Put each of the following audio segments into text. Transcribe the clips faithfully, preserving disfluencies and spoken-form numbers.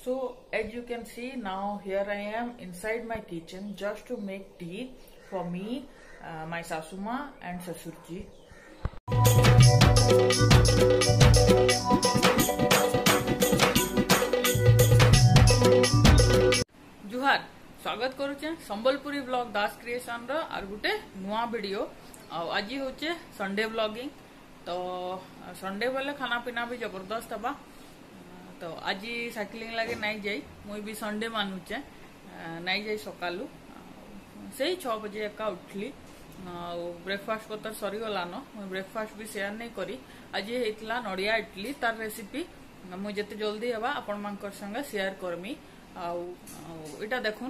So as you can see now, here I am inside my kitchen just to make tea for me, uh, my Sasuma and Sasurji. जुहार स्वागत करुचे Sambalpuri blog Das creation रो आर गुटे नुआ video. आज होचे संडे ब्लॉगिंग। तो संडे बेले खाना पीना भी जबरदस्त हवा। तो आज साइकिलिंग लगे नहीं जाई, मुई भी संडे मानुचे नहीं जाई। सकालू से छह बजे एका उठली, ब्रेकफास्ट पतर सरी गलान। मुई ब्रेकफास्ट भी शेयर नहीं करी। आज हेतला नड़िया इडली, तार रेसिपी मुई जते जल्दी हवा आपण मानकर संगे शेयर करमी। आउ इटा देखुन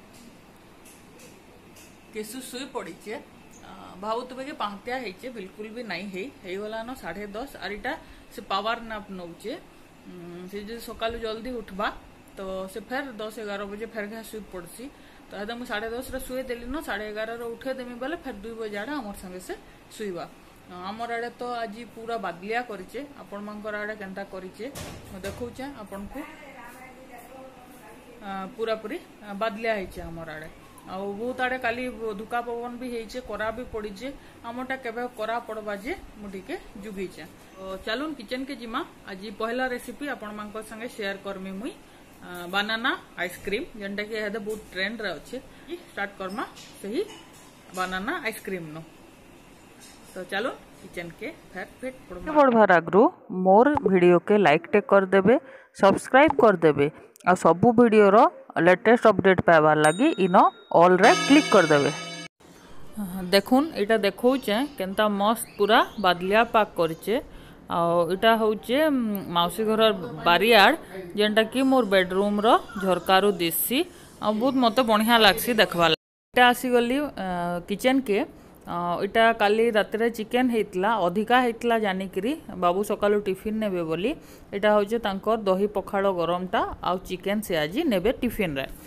केसु सुई पड़ीचे, भावुतबे कि पांतिया हेचे, बिल्कुल भी नहीं हेई हेगला न साढ़े दस। आर इटा से पावर नाप नौचे। से जो सकालू जल्दी उठबा तो से फिर दस एगार बजे फिर घा शुई पड़सी। तो हेदा मुझे साढ़े दस शुई देली न, साढ़े एगार उठे देमी बोले फिर दुई बजे आड़े आमर संगे से शुईबा। आमर आड़े तो आज पूरा बादलिया करिचे, आपण मानकर आड़े केनता करिचे देखौचे आपण को। पूरा पूरी बादलिया हेचे आमर आड़े। आ बहुत आड़े काली धुका पवन भी हेचे, करा भी पड़ीचे। आमटा केबे करा पड़बा जे मुटिके जुगीचे। तो चलून किचन के जिमा। आज पहला रेसिपी आपण मानकर संगे शेयर करमी मुई बनाना आइसक्रीम, जेंटा कि हेदे बहुत ट्रेंड रे अछि। स्टार्ट करमा सही बनाना आइसक्रीम नो। तो चलो किचन के फेर फेट पड़मा बढ़वार आगु मोर वीडियो के लाइक टे कर देबे, सब्सक्राइब कर देबे आ सबु वीडियो रो लेटेस्ट अपडेट पाइबार लगी इन ऑल रे क्लिक कर देबे। देखुन इटा देखौचे केनता मस्त पूरा बादलिया पाक करचे। आ इटा होचे माउसी घर बारियाड़, जेनटा कि मोर बेडरूम रो झरकारु दिसी। आ बहुत मते बढ़िया लागसी देखबा। इटा आसी गली किचन के। इटा काली रात रे चिकेन हेतला, अधिका हेतला जानिकरी बाबू सकालू टिफिन नेबे बोली। इटा होचे तांकर दही पखाड़ गरमटा आ चिकेन से आज नेबे टिफिन रे।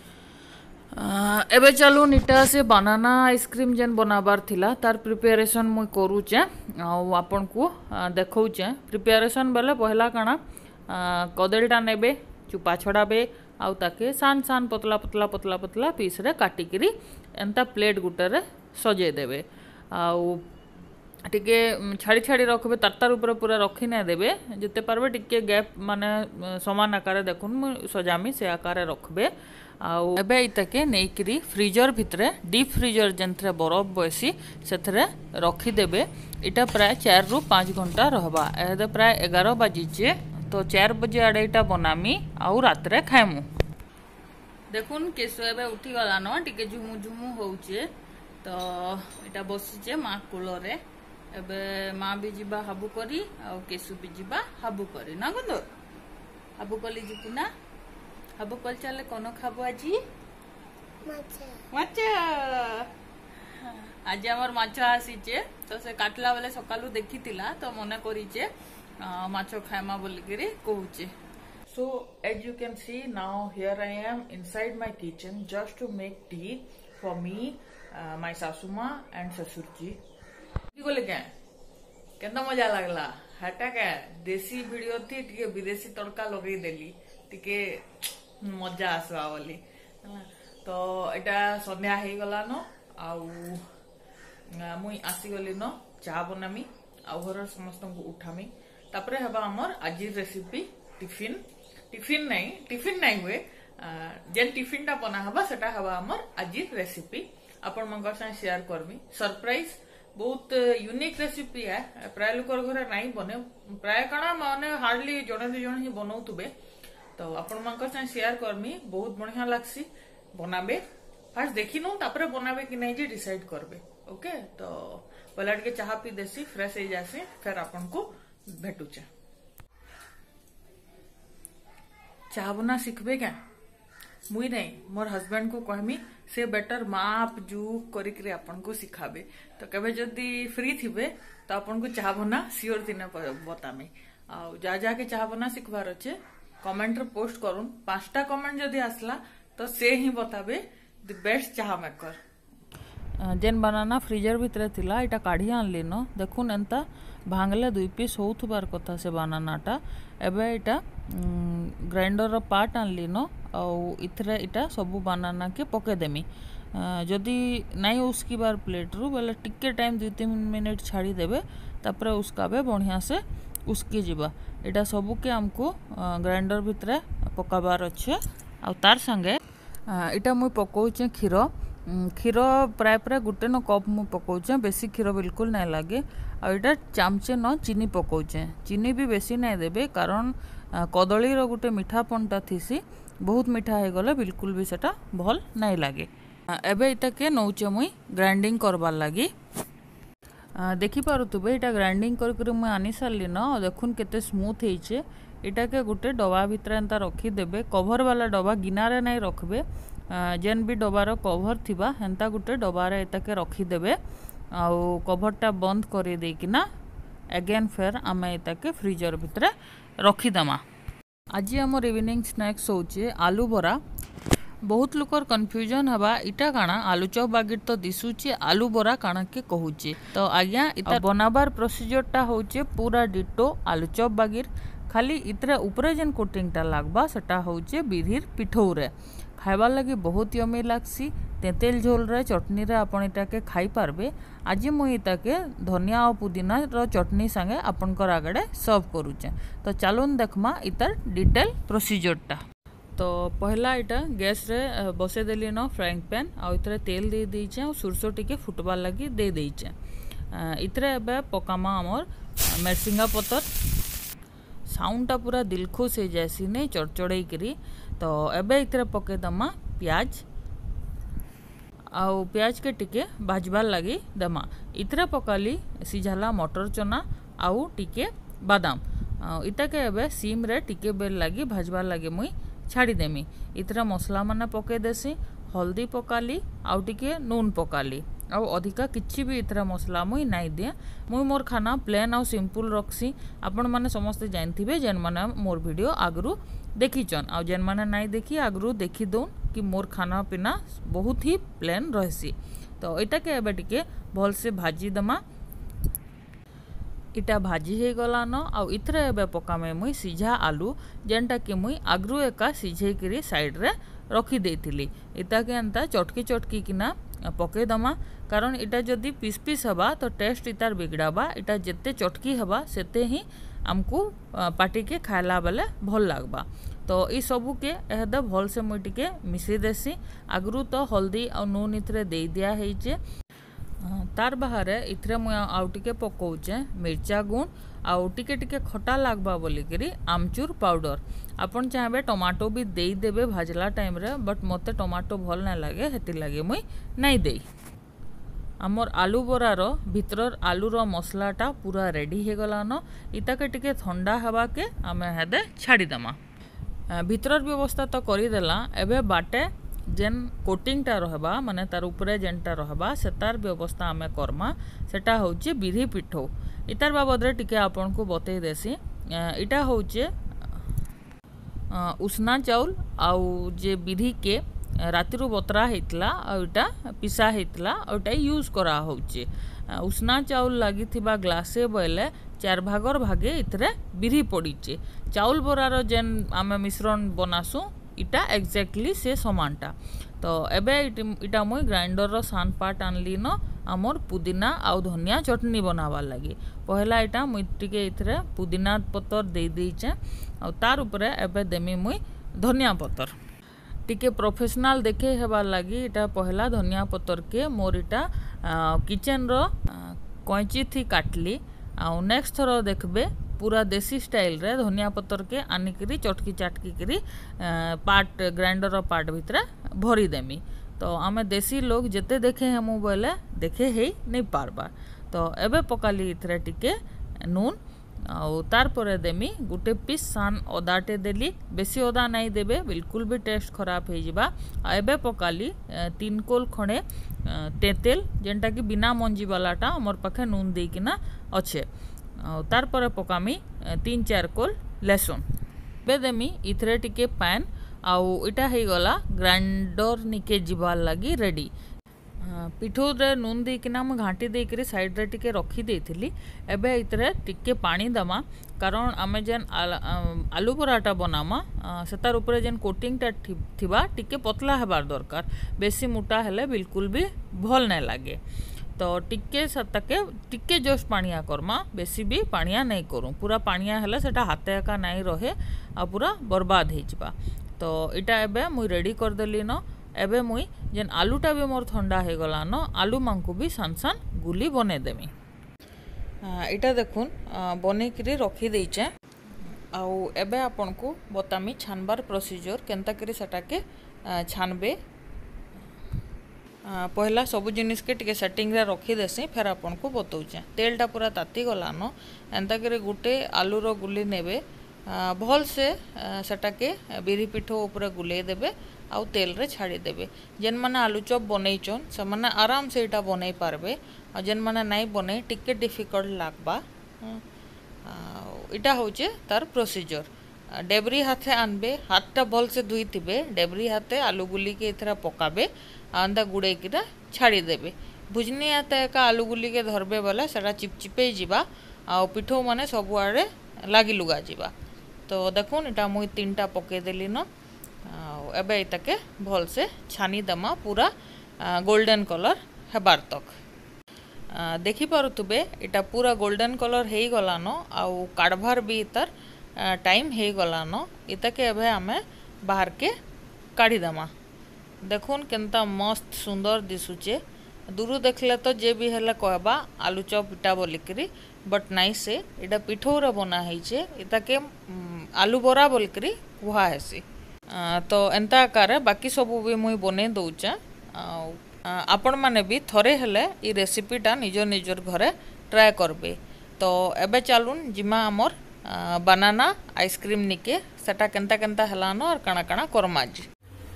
एबे चलून इटा से बनाना आइसक्रीम जेन बनाबार थिला तार प्रिपेरेशन मुई करूचे आपन को देखौचे। प्रिपेरेशन बेले पहला काना कदलीटा नेबे, चुपा छड़ाबे आउ ताके सान सान पतला पतला पतला पतला पीस रे काटिकरी एंता प्लेट गुटे रे सजे देबे। आउ टिके छाड़ी छाड़ी रखबे, तरतार ऊपर पूरा रखी ना देबे। जिते पारबे टिके गैप माने समान आकार देखुन सजामी से आकार रखबे। आउ एबे इताके नेइकरी फ्रीजर भितरे, डीप फ्रीजर जेंथरे बरफ बसी सेथरे रखी देबे। इटा प्राय चार रु पाँच घंटा रहबा। एदे प्राय एगार बाजीचे। तो चार बजे आड़े इटा बनामी आउ रात रे खाइमु। देखुन केसु एबे उठी गला न, टिके झुमु झुमु होउचे। तो इटा बसीचे माँ कूलरे। एबे माँ भी जीवा हाबू करी आउ केसु भी जीवा हाबू करी ना गुंदो हाबू कली जीती ना। हाबू कल चले कोनो खाबो आजी माछ। आज हमर माछ आसीचे। तो से काटला बेले सकालू देखितिला तो मने करिचे माछ खाइमा बोली करी कहूचे। So as you can see now, here I am inside my kitchen just to make tea for me, uh, my Sasuma and Sasurji. बोले क्या केंदा मजा लागला हटा क्या देसी वीडियो थी, टिके विदेशी तड़का लगे देली टिके मजा आसवा बोली। तो एटा संध्या हे गला न। आउ मुई आसी गली न चाह बनामी आउ घर समस्त को उठामी। तापरे हबा हमर आज रेसिपी टिफिन। टिफिन नहीं टिफिन नहीं हुए जेन टिफिन टा बना हबा सेटा हबा हमर आज रेसिपी आपण मंगर से शेयर करमी। सरप्राइज बहुत यूनिक रेसिपी है, प्राय लोक घरे नहीं बने। प्राय काना माने हार्डली जने दु जन ही बनाउतबे। तो आपण मंकर से शेयर करमी, बहुत बढ़िया लागसी बनाबे। फास्ट देखिनु तापरे बनाबे कि नहीं जे डिसाइड करबे। ओके तो पहला के चाह पी देसी फ्रेश हो जासी, फिर आपण को भेटुचे। चाह बना सीखबे क्या मुई नहीं, मोर हस्बैंड को कहमी से बेटर माप जूक करिकरी आपन को सिखाबे। तो कबे जदी फ्री थिबे तो आपन को चाह बना सियोर दिने बतामी। आ जा जाके चाह बना सिखबार अच्छे कमेंट रे पोस्ट करूँ। पांचटा कमेंट जदी आसला तो से ही बताबे द बेस्ट चाह मेकर। जेन बनाना फ्रीजर भितरे थिला इटा काढ़ी आनली न। देखुन एंता भांगले दुई पीस होउथबार कथा से बनानाटा। एबे इटा ग्राइंडर पार्ट आनली न आउ इथरे इटा सबू बनाना के पकेदेमी जदि नहीं उसकी बार प्लेट रू बोले टिके टाइम दुई तीन मिनट छाड़ी देबे तापर उसकाबे बढ़िया से उसकी जीवा एटा सबू के आमको ग्राइंडर भितरे पकाबार अच्छे आ तार संगे इटा मुई पकाउचे क्षीर क्षीर प्राय प्राय गुटे न कप मु पकाउचे बेसी क्षीर बिल्कुल नहीं लगे आ इटा चामचे न चीनी पकाउचे चीनी भी बेसी नहीं देबे कारण कदली रो गुटे मीठापनटा थीसी बहुत मीठा हो गले बिल्कुल भी सेटा भल नहीं लगे एबे इटा के नौचे मुई ग्राइंडिंग करबार लगी देखि पारुथबे इटा ग्राइंडिंग कर कर मुई आनी सारली न देखुन केते स्मूथ हेइचे इटा के गुटे डबा भितर एंता रखी देबे कवर वाला डबा गिनारे नहीं रखबे जेन भी डबार कवर थिबा हेंता गुटे डबार एता के रखी देबे आउ कवरटा बंद कर देकिना अगेन फेर आमे एता के फ्रीजर भितर रखी दमा आज हमर इवनिंग स्नैक्स होचे आलू बरा बहुत लोकर कन्फ्यूजन हवा इटा काना आलू चॉप बागिर तो दिसुचे आलू बरा काना के कहूचे तो आज्ञा इता बनाबार प्रोसीजरटा होचे पूरा डिटो आलू चॉप बागिर खाली इतरे ऊपर जेन कोटिंगटा लागबा सेटा होचे बिरहिर पिठौ रे खाइबार लगी बहुत यमी लागसी तेतेल झोल रे चटनी रे आपण इटा के खाई पारबे आज मुई इता के धनिया और पुदीना रो चटनी संगे आपनकर आगड़े सर्व करूचे तो चलून देखमा इतार डिटेल प्रोसीजरटा तो पहला इटा गैस रे बसे देली न फ्राइंग पैन आ इतरे तेल दे देइचे और सुरसो टिके फुटबार लगी दे देइचे इतरे एबे पकामा हमर मेरसिंगा पतर साउंडटा पूरा दिलखुश हो जासी नहीं चढ़चढ़ई करी तो एबे इतरे पके दमा प्याज आउ प्याज के टिके भाजबार लगी दमा इतरे पकाली सिझाला मटर चना आउ टिके बादाम इता के एबे सीम रे टिके बेल लगी भाजबार लगी मुई छाड़ी देमी इतरा मसला माने पके देसी हल्दी पकाली आउ टिके नून पकाली आउ अधिका किछि भी इतरा मसला मुई नाई दिए मुई मोर खाना प्लेन आउ सिंपल रखसी आपण माने समस्ते जानथिबे जेन माने मोर वीडियो आगरू देखिचन आउ जेन माने नाई देखी आगरू देखि दोन कि मोर खाना पीना बहुत ही प्लेन रहसी तो इटा के एबे टिके भल से भाजी दमा इटा भाजी हो गला न आउ इथरे एबे पकामे मुई सीझा आलू जेनटा कि मुई आगरू एका सीझे करी साइड रे रखी देइथिली इता के एंता चटकी चटकी किना पके दमा कारण इटा जदि पीस पीस हबा तो टेस्ट इतार बिगड़ाबा इटा जेते चटकी हबा सेते ही आमको पाटी के खाइला बेले भल लागबा तो ई सबू के एहदे भल से मुई टिके मिसई देसी आगरू तो हल्दी और नून इथरे दे दिया हेइचे तार बाहर इथरे मुई आउ टिके पकाउचे मिर्चा गुण आउ टिके टिके खटा लागबा बोली करी आमचूर पाउडर आपन चाहे टमाटो भी दे देबे भाजला टाइम रे बट मते टमाटो भल ना लगे हेति लगे मुई नहीं देई आमर आलू बरार भितर आलू रो मसलाटा पूरा रेडी हो गला न इता के टिके ठंडा हवा के आमे हेदे छाड़ी दमा भितर व्यवस्था तो करी देला एबे बाटे जेन कोटिंगटा रहबा माने तार ऊपरे जेनटा रहबा सेतार व्यवस्था आमे करमा सेटा होचे बिरही पिठौ इतार बाबद रे टिके आपन को बतई देसी इटा होचे उसना चाउल आउ जे बिरही के रातिरु बतरा हेतला आ इटा पिसा हेतला आ इटा यूज करा होचे उसना चाउल लागी थिबा ग्लासे बोले चार भागर भागे इतरे बिरही पड़ीचे चाउल बरार जेन आमे मिश्रण बनासु इटा एक्जेक्टली से समानटा तो एबे इटा मुई ग्राइंडर रो सान पार्ट आनली न आमर पुदीना आउ धनिया चटनी बनावार लगी पहला इटा मुई टिके इथरे पुदीना पतर दे देइचे आ तार ऊपरे एबे देमी मुई धनिया पतर टिके प्रोफेशनल देखे हेबार लगी इटा पहला धनिया पतर के मोर इटा किचन रो कैंची थी काटली आ नेक्स्ट थरो देखबे पूरा देसी स्टाइल रे धनिया पतर के आनिकरी चटकी चाटकी करी पार्ट ग्राइंडर पार्ट भितर भरी देमी तो आमे देसी लोग जेते देखे हमू बोले देखे हे नहीं पारबा तो एबे पकाली इथरे टिके नून आउ तार परे देमी गुटे पीस सान अदाटे देली बेसी अदा नहीं देबे बिल्कुल भी टेस्ट खराब हो जिबा आ एबे पकाली तीन कोल खणे तेतेल जेनटा कि बिना मंजी वालाटा हमर पाखे नून देकिना अच्छे तार परे पकामी तीन चार कोल लहसुन बे देमी इथरे टिके पैन आउ इटा हे गला ग्राइंडर निके जिबार लगी रेडी पिठो रे नून देकिना मुझे घाटी देकरी साइड रे टिके रखी देथिली। एबे इतरे टिके पानी दमा कारण आमे जेन आलू पराठा बनामा सेतार ऊपर जेन कोटिंग टा थिबा टिके पतला हेबार दरकार, बेसी मोटा हेले बिल्कुल भी भल नहीं लगे। तो टिके सतके टिके जस्ट पानिया करमा, बेसी भी पानिया नहीं करूँ। पूरा पानिया हेले सेटा हाथे एका नहीं रहे आ पूरा बर्बाद हो जावा। तो इटा एबे मुई रेडी कर देली न। एबे मुई जेन आलूटा भी मोर ठंडा हो गला न, आलू मांकु भी सान सान गुली बने देमी। इटा देखुन बने करी रखी देइचे। आउ एबे आपन को बतामी छानबार प्रोसीजर केनता करी सेटा के छानबे। पहला सबु जिनिस के टिके सेटिंग रे रखी देसी, फिर आपन को बतौचे। तेलटा पूरा ताती गला न, एंता करे गुटे आलू रो गुली नेबे, भल से सेटा के बिरी पिठो ऊपर गुले देबे आउ तेल रे छाड़ी देबे। जेन माने आलू चॉप बनैचन से माने आराम से इटा बनै पारबे, आ जेन माने नहीं बनै टिके डिफिकल्ट लागबा। इटा होचे तार प्रोसीजर। डेबरी हाथे आनबे, हाथटा भल से धुई थिबे, डेबरी हाथे आलू गुली के इथरा पकाबे, आंदा गुड़े किरा छाड़ी देबे। भुजनी हाथे एका आलू गुली के धरबे बोले सेटा चिपचिपे जिबा आ पिठो माने सब आड़े लागी लुगा जिबा। तो देखुन इटा मुई तीनटा पके देली न। एबे इताके भल से छानी दमा पूरा गोल्डन कलर हेबार तक। देखि पारुथुबे इटा पूरा गोल्डन कलर हेई गला न, आउ काढ़बार भी इतार टाइम हेई गला न। इताके एबे आमे बाहर के काढ़ी दमा। देखुन केनता मस्त सुंदर दिसुचे। दूर देखले तो जे भी हेला कहबा आलू चॉप इटा बोलिकरी, बट नाइ से इटा पिठौरा बना हेइचे। इताके आलू बरा बोलिकरी कुहा हेसी। तो एंता आकार बाकी सब भी मुई बने दौचे। आपण माने भी थरे हेले ई रेसिपीटा निजर निजर घरे ट्राए करबे। तो एबे चलुन जिमा आमर बनाना आइसक्रीम निके सेटा केनता केनता हेलानो और काना काना करमा जी।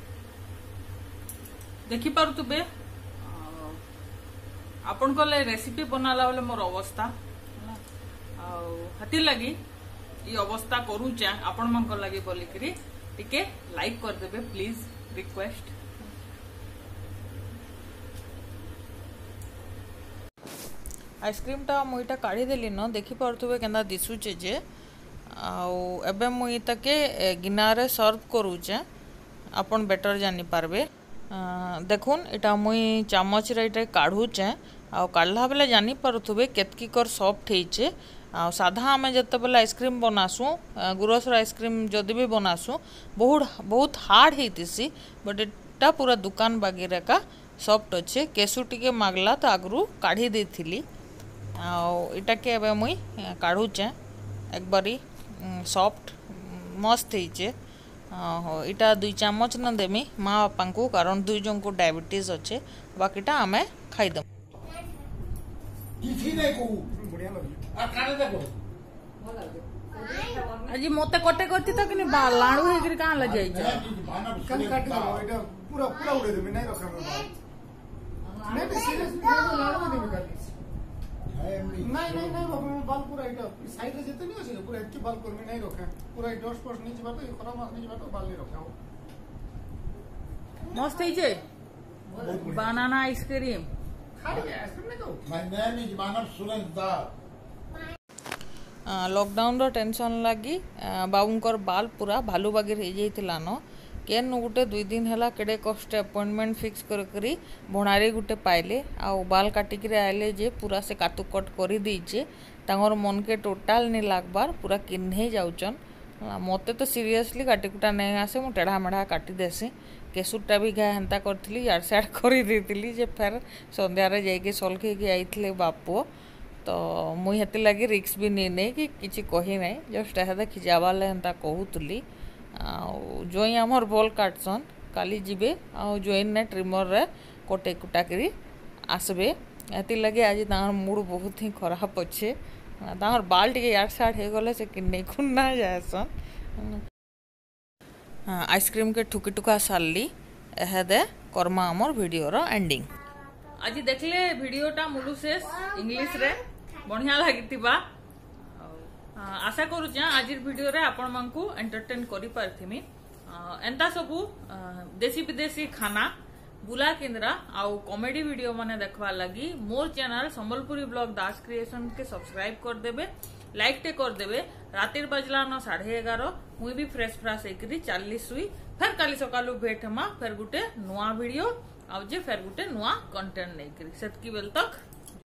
देखि पारुथुबे आपन को ले रेसिपी बनाला बेले मोर अवस्था हाथी लगी ये अवस्था करूचे आपण मन को लगी बोलिकरी टिके लाइक कर देबे प्लीज, रिक्वेस्ट। आइसक्रीम टा मुईटा काढ़ी देली न, देखि पारुथुबे केनता दिसुचे जे। आउ एबे मुई ताके गिनारे सर्व करूचे, आपण बेटर जानी पारबे। देखुन इटा मुई चामच रे इटा काढ़ुचे। आ काढ़ला बेले जानी पारुथुबे केतकी कर सॉफ्ट हेइचे। आ साधा आमे जते बेले आइसक्रीम बनासु, गुरसर आइसक्रीम जदि भी बनासु बहुत बहुत हार्ड हेतिसी, बट इटा पूरा दुकान बागेरे का सॉफ्ट अच्छे। केसु टिके मागला तो आगरू काढ़ी देथिली। आ इटा के एबे मुई काढ़ुचे, एक बारी सॉफ्ट मस्त हेइचे। इटा दुई चामच न देमी माँ बापा को, कारण दुई जन को डायबिटीज अच्छे। बाकीटा आमे खाईदम। आज मते कटे करती तो कि लाणु हेकरी कान ल जाई छ कन काट दो एटा पूरा पूरा उड़े दे नहीं रखा मैं बाल नहीं सीरियस लाणु दे कर नहीं नहीं नहीं बाबू बाल पूरा एटा साइड रे जते नहीं আছে पूरा एटी बाल कर में नहीं रखा पूरा डॉट स्पॉट नहीं जबा तो खराब मास नहीं जबा तो बाल नहीं रखा मस्त है जे बनाना आइसक्रीम खाली आइसक्रीम नहीं तो My name is Manav Surendra. Lockdown रो टेंशन लगी बाबूंकर बाल पूरा भालू बागिर हो जाइतिला न। केन गुटे दुई दिन हैला केडे कष्ट अपॉइंटमेंट फिक्स कर करी भणारी गुटे पाइले आ बाल काटिक आइले जे पूरा से काटु कट कर दीचे। तांगर मन के टोटाल नहीं लागबार पूरा किन्हे जाउचन। मते तो सीरियसली काटिकुटा नहीं आसे, मु टेढ़ा मेढ़ा काटी देसी। केसुटा भी गाय हेन्ता करी यार साइड कर देती जे फेर संध्यारे जाइए सलखे आईले बापू। तो मुई हेती लगी रिक्स भी नहीं नहीं कि किसी कही ना, जस्ट एहे खिजाबाले हेन्ता कहूली। जोई आमर बल काटसन काली जीवे जोइन ने ट्रिमर रे कटे कुटा करी आसबे। हेती लगे आज तार मूड बहुत ही खराब अच्छे। तार बाल टे यार साड़ हो गले से किन्ने खुन्ना जाएसन। आइसक्रीम के ठुकी टुका सारली एहे दे कर्मा आमर वीडियो रो एंडिंग। आज देखले वीडियोटा मुलु शेष इंग्लिश रे बढ़िया लागितिबा। आशा करूँ आज वीडियो रे आपण मानकू एंटरटेन करि पारथिमी। एंता सबू देसी विदेशी खाना बुला केन्द्रा आउ कॉमेडी वीडियो माने देखवा लगी मोर channel Sambalpuri blog Das creation के सब्सक्राइब कर देबे, लाइक टे कर देबे। रातिर बजला न साढ़े एगार मुई भी फ्रेश फ्राश होकर चलली सुई। फिर काली सकालू भेट हमा फिर गुटे नुआ वीडियो आउ जे फिर गुटे नुआ कंटेंट नहीं करी। सेतकी बेल तक